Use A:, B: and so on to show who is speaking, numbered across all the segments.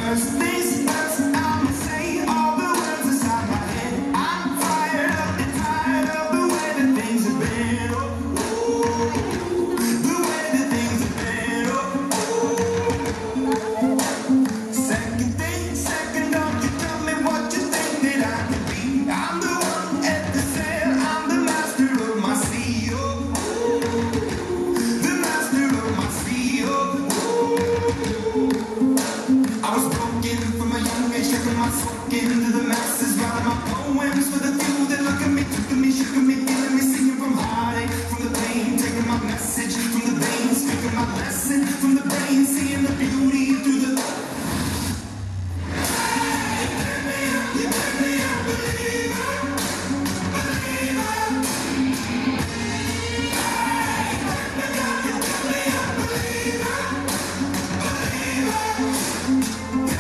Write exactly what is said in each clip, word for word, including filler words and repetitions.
A: Into the masses, writing my poems for the few that look at me, took me, shook me, feeling me, singing from heartache, from the pain, taking my message from the veins, speaking my lesson from the brain, seeing the beauty through the. Hey, you turn me up, you turn me up, believer, believer. Hey, you turn me up, you turn me up, believer, believer.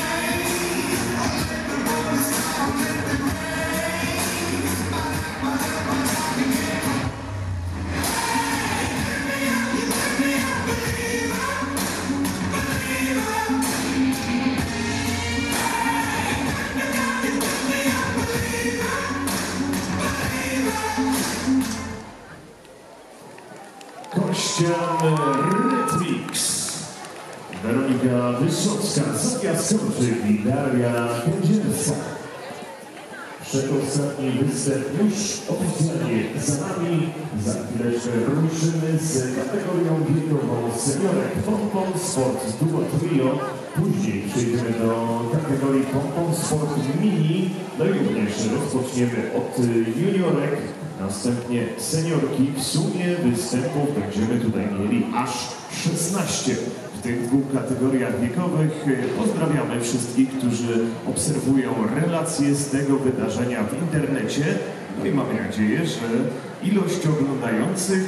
B: Kościan Rytmix, Weronika Wysocka, Zofia Skorczyk i Daria Kędzierska. Przedostatni występ już oficjalnie za nami. Za chwileczkę ruszymy z kategorią wiekową seniorek Pom-Pom Sport Duo Trio. Później przejdziemy do kategorii Pom-Pom Sport Mini. No i również rozpoczniemy od juniorek, następnie seniorki. W sumie występów będziemy tutaj mieli aż szesnaście. W tych dwóch kategoriach wiekowych. Pozdrawiamy wszystkich, którzy obserwują relacje z tego wydarzenia w internecie. No i mamy nadzieję, że ilość oglądających